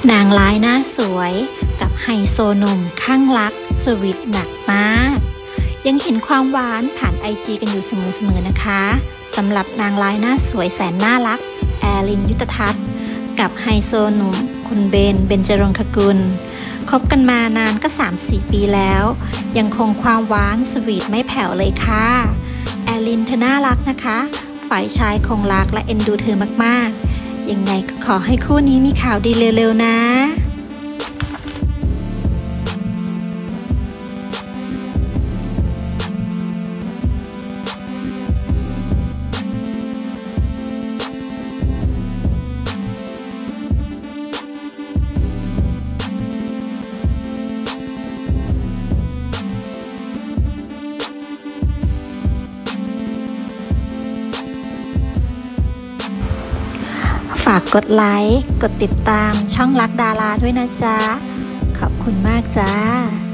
นางร้ายหน้าสวยกับไฮโซหนุ่มข้างรักสวีทหนักมากยังเห็นความหวานผ่านไอจีกันอยู่เสมอๆนะคะสำหรับนางร้ายหน้าสวยแสนน่ารักแอลินยุตทัศน์กับไฮโซหนุ่มคุณเบญจรงคกุลคบกันมานานก็ 3-4 ปีแล้วยังคงความหวานสวีทไม่แผ่วเลยค่ะแอลินเธอน่ารักนะคะฝ่ายชายคงรักและเอ็นดูเธอมากๆยังไงก็ขอให้คู่นี้มีข่าวดีเร็วๆนะฝากกดไลค์ กดติดตามช่องรักดาราด้วยนะจ๊ะ ขอบคุณมากจ้า